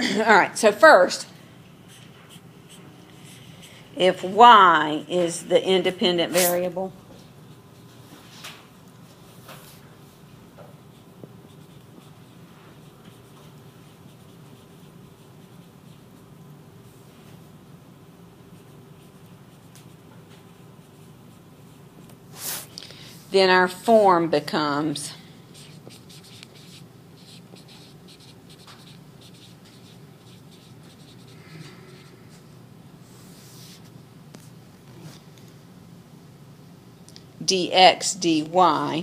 All right, so first, if y is the independent variable, then our form becomes dx dy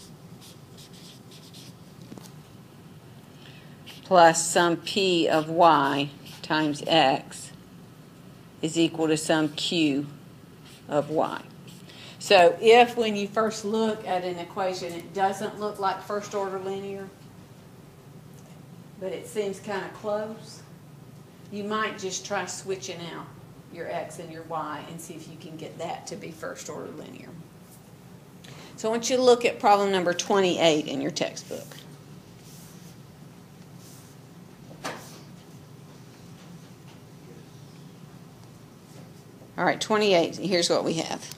plus some p of y times x is equal to some q of y. So if when you first look at an equation it doesn't look like first order linear, but it seems kind of close, you might just try switching out your x and your y and see if you can get that to be first order linear. So I want you to look at problem number 28 in your textbook. All right, 28, here's what we have.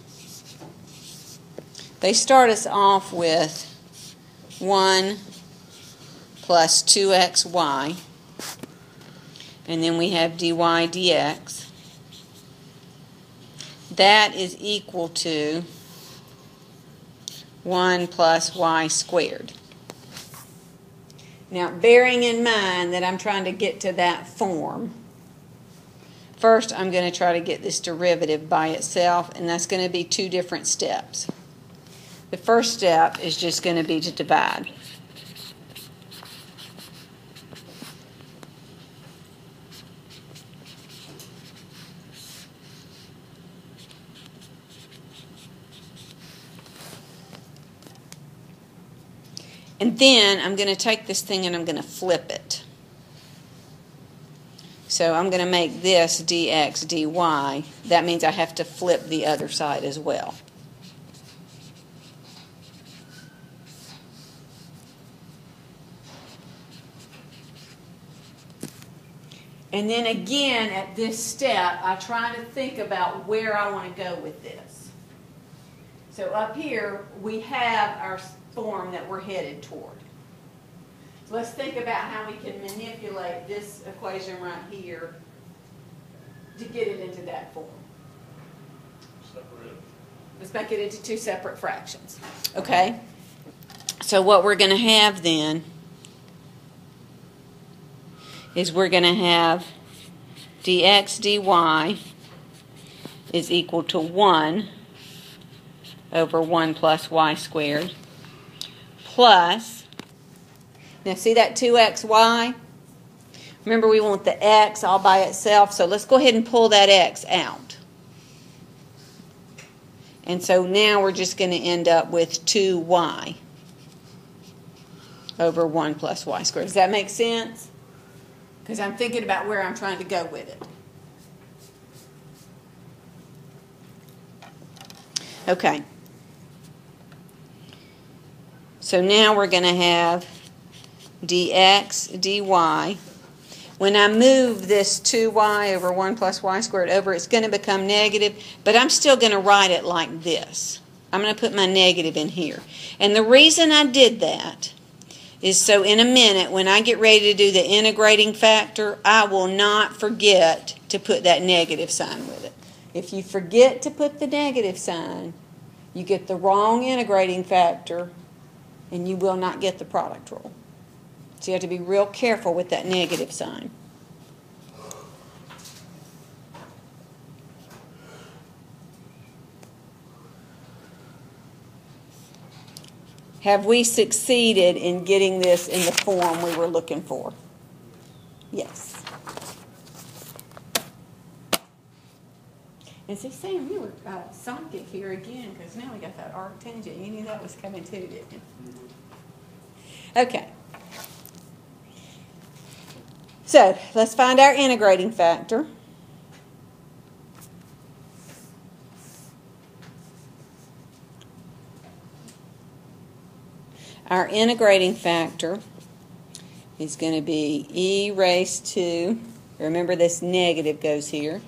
They start us off with 1 plus 2xy, and then we have dy dx. That is equal to 1 plus y squared. Now, bearing in mind that I'm trying to get to that form, first I'm going to try to get this derivative by itself, and that's going to be two different steps. The first step is just going to be to divide. And then I'm going to take this thing and I'm going to flip it. So I'm going to make this dx dy. That means I have to flip the other side as well. And then again at this step I try to think about where I want to go with this. So up here we have our form that we're headed toward. So let's think about how we can manipulate this equation right here to get it into that form. Separate. Let's make it into two separate fractions. Okay? So what we're going to have then is we're going to have dx dy is equal to 1 over 1 plus y squared plus, now see that 2xy? Remember we want the x all by itself, so let's go ahead and pull that x out. And so now we're just going to end up with 2y over 1 plus y squared. Does that make sense? Because I'm thinking about where I'm trying to go with it. Okay. So now we're going to have dx dy. When I move this 2y over 1 plus y squared over, it's going to become negative, but I'm still going to write it like this. I'm going to put my negative in here. And the reason I did that is so in a minute, when I get ready to do the integrating factor, I will not forget to put that negative sign with it. If you forget to put the negative sign, you get the wrong integrating factor, and you will not get the product rule. So you have to be real careful with that negative sign. Have we succeeded in getting this in the form we were looking for? Yes. And see, Sam, you were psychic here again, because now we got that arc tangent. You knew that was coming too, didn't you? Okay. So, let's find our integrating factor. Our integrating factor is going to be e raised to, remember this negative goes here,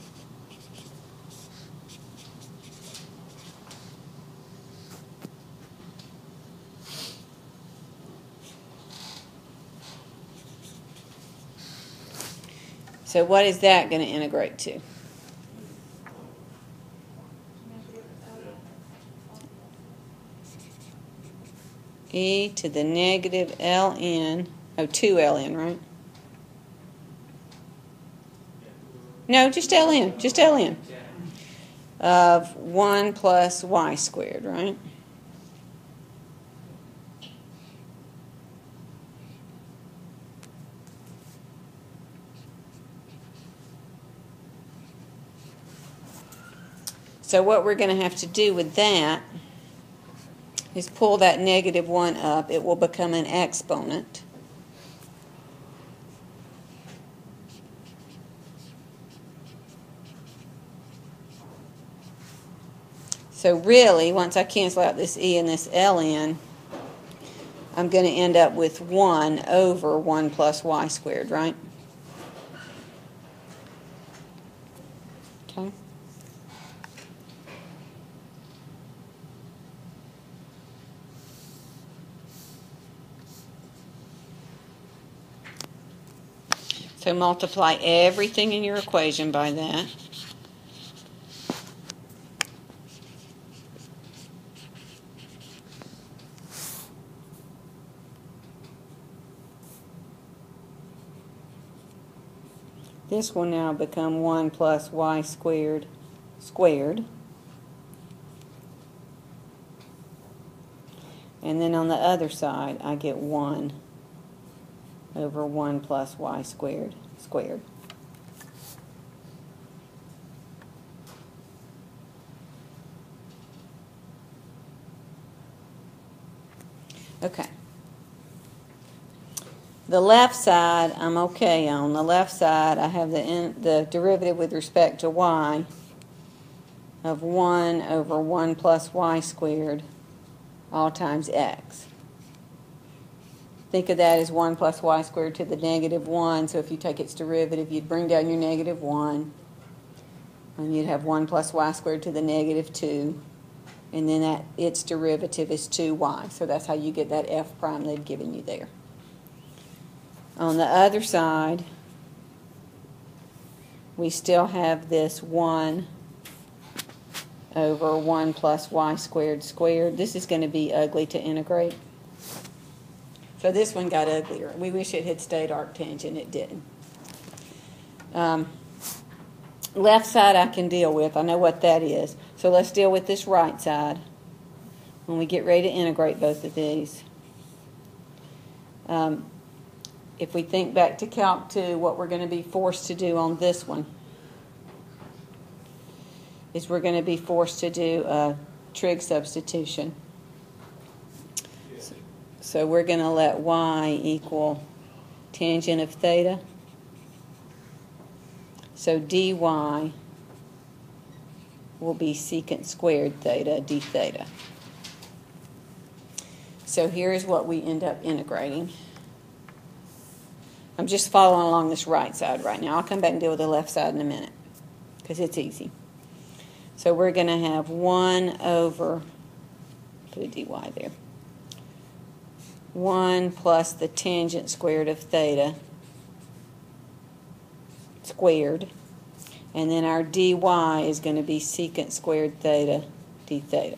so what is that going to integrate to? E to the negative ln, 2ln, right? No, just ln, of 1 plus y squared, right? So what we're going to have to do with that is pull that negative 1 up. It will become an exponent. So really, once I cancel out this e and this ln, I'm going to end up with 1 over 1 plus y squared, right? Okay. So multiply everything in your equation by that. This will now become 1 plus y squared squared. And then on the other side, I get 1 over 1 plus y squared squared. Okay. The left side, I'm okay on. The left side, I have the derivative with respect to y of 1 over 1 plus y squared all times x. Think of that as 1 plus y squared to the negative 1. So if you take its derivative, you'd bring down your negative 1. And you'd have 1 plus y squared to the negative 2. And then its derivative is 2y. So that's how you get that f prime they've given you there. On the other side, we still have this 1 over 1 plus y squared squared. This is going to be ugly to integrate. So this one got uglier. We wish it had stayed arctangent. It didn't. Left side I can deal with. I know what that is. So let's deal with this right side when we get ready to integrate both of these. If we think back to Calc 2, what we're going to be forced to do on this one is we're going to be forced to do a trig substitution. So we're going to let y equal tangent of theta. So dy will be secant squared theta d theta. So here's what we end up integrating. I'm just following along this right side right now. I'll come back and deal with the left side in a minute because it's easy. So we're going to have 1 over, put a dy there, 1 plus the tangent squared of theta squared. And then our dy is going to be secant squared theta d theta.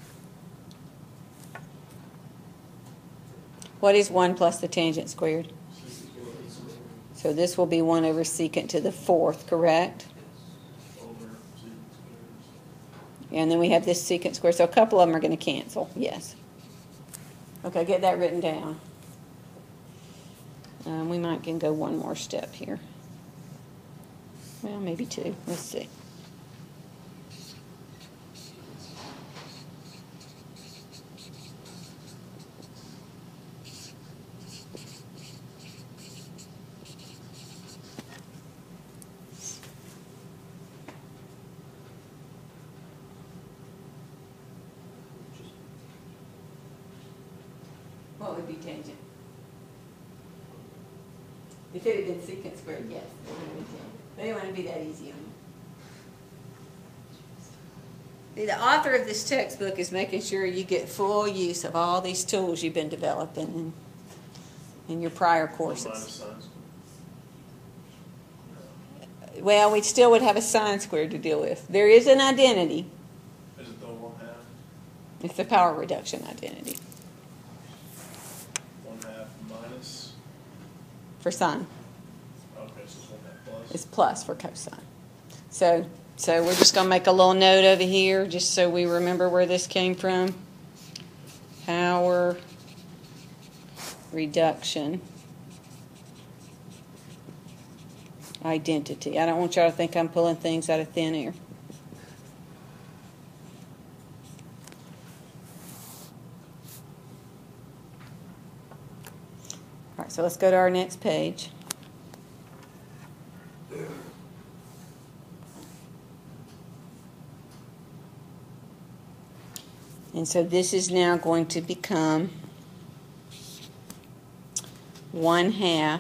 What is 1 plus the tangent squared? So this will be 1 over secant to the 4th, correct? And then we have this secant squared. So a couple of them are going to cancel, yes. Okay, get that written down. We might can go one more step here. Well, maybe 2. Let's see. What would be tangent? If it had been secant squared, yes, it would have been 10. But it wouldn't be that easy on you. The author of this textbook is making sure you get full use of all these tools you've been developing in your prior courses. Minus signs. Well, we still would have a sine squared to deal with. There is an identity. Is it the 1/2? It's the power reduction identity 1/2 minus. for sine. Okay, so it's 1/2 plus. It's plus for cosine. So we're just going to make a little note over here just so we remember where this came from. Power reduction identity. I don't want y'all to think I'm pulling things out of thin air. All right, so let's go to our next page. And so this is now going to become 1/2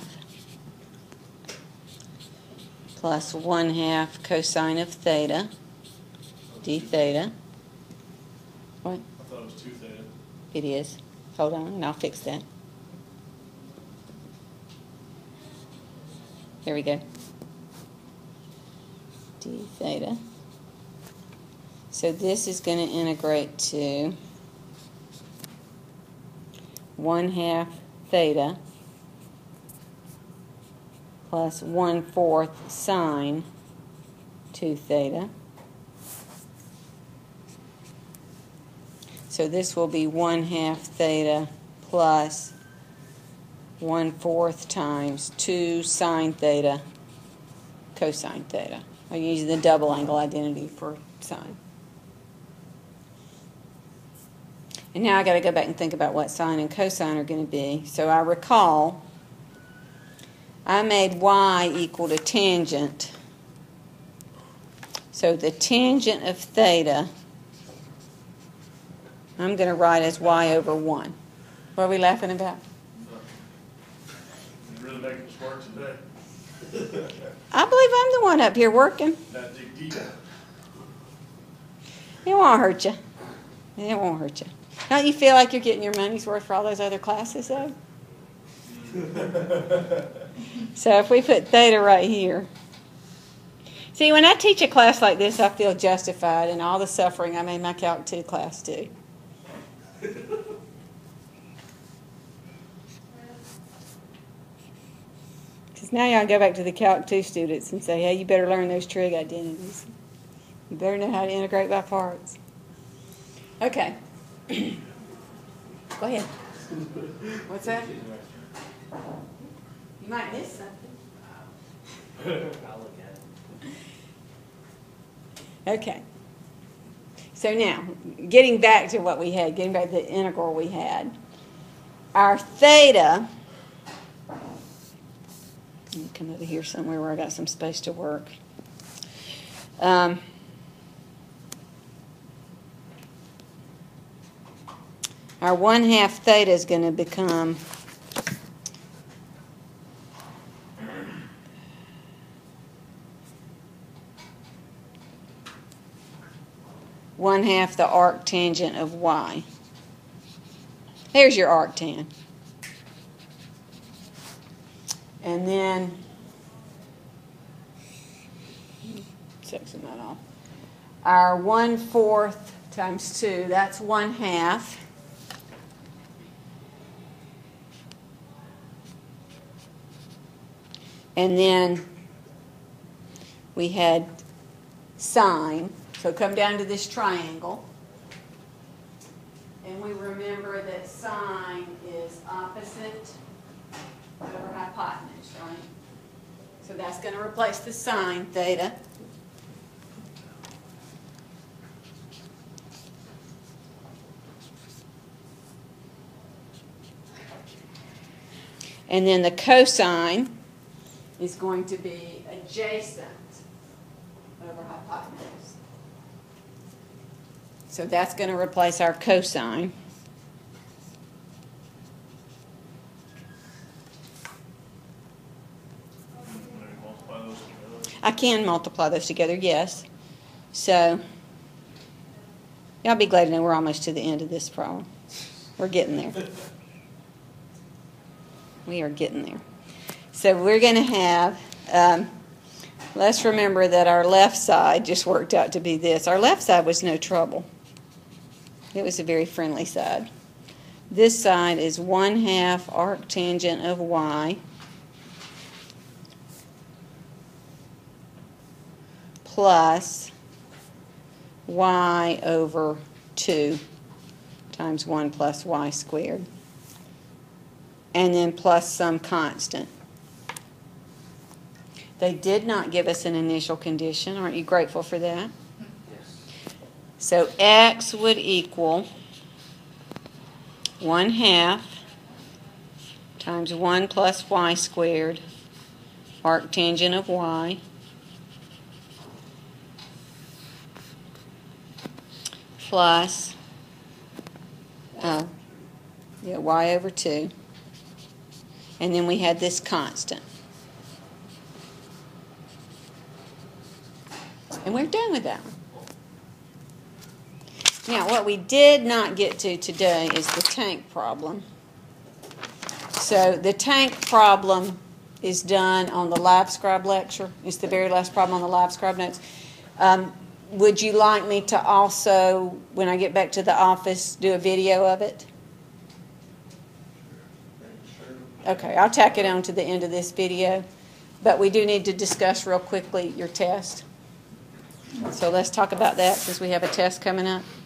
plus 1/2 cosine of theta, d theta. What? I thought it was 2 theta. It is. Hold on, and I'll fix that. There we go. D theta. So this is going to integrate to 1/2 theta plus 1/4 sine 2 theta. So this will be 1/2 theta plus 1/4 times 2 sine theta cosine theta. I'm using the double angle identity for sine. And now I got to go back and think about what sine and cosine are going to be. So I recall I made y equal to tangent. So the tangent of theta I'm going to write as y over 1. What are we laughing about? You're really making us work today. I believe I'm the one up here working. Now dig deep. It won't hurt you. It won't hurt you. Don't you feel like you're getting your money's worth for all those other classes, though? So if we put theta right here. See, when I teach a class like this, I feel justified in all the suffering I made my Calc 2 class do. Because now y'all go back to the Calc 2 students and say, hey, you better learn those trig identities. You better know how to integrate by parts. Okay. Go ahead. What's that? You might miss something. I'll look at it. Okay. So now, getting back to what we had, getting back to the integral we had, our theta, let me come over here somewhere where I got some space to work. Our 1/2 theta is going to become 1/2 the arctangent of y. There's your arctan. And then, section that off. Our 1/4 times 2, that's 1/2. And then we had sine. So come down to this triangle. And we remember that sine is opposite over hypotenuse, right? So that's going to replace the sine theta. And then the cosine is going to be adjacent over hypotenuse. So that's going to replace our cosine. I can multiply those together, yes. So, y'all be glad to know we're almost to the end of this problem. We're getting there. We are getting there. So we're going to have, let's remember that our left side just worked out to be this. Our left side was no trouble. It was a very friendly side. This side is 1/2 arctangent of y plus y over 2 times 1 plus y squared. And then plus some constant. They did not give us an initial condition. Aren't you grateful for that? Yes. So x would equal 1/2 times 1 plus y squared, arctangent of y, plus y over 2. And then we had this constant. And we're done with that one. Now, what we did not get to today is the tank problem. So the tank problem is done on the LiveScribe lecture. It's the very last problem on the LiveScribe notes. Would you like me to also, when I get back to the office, do a video of it? Okay, I'll tack it on to the end of this video. But we do need to discuss real quickly your test. So let's talk about that since we have a test coming up.